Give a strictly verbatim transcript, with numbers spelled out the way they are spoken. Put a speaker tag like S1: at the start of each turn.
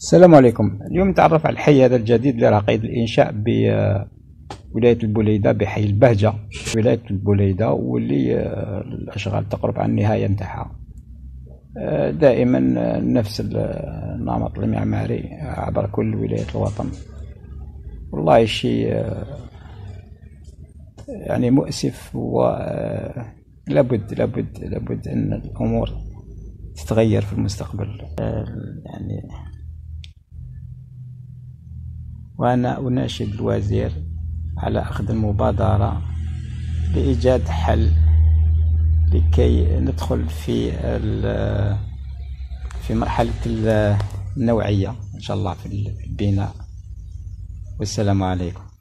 S1: السلام عليكم. اليوم نتعرف على الحي هذا الجديد اللي راه قيد الإنشاء بولاية البوليدة بحي البهجة ولاية البوليدة، واللي الأشغال تقرب على النهاية نتاعها. دائما نفس النمط المعماري عبر كل ولايات الوطن. والله شيء يعني مؤسف، ولابد لابد لابد أن الأمور تتغير في المستقبل. يعني وأنا أناشد الوزير على أخذ المبادرة لإيجاد حل لكي ندخل في في مرحلة النوعية إن شاء الله في البناء. والسلام عليكم.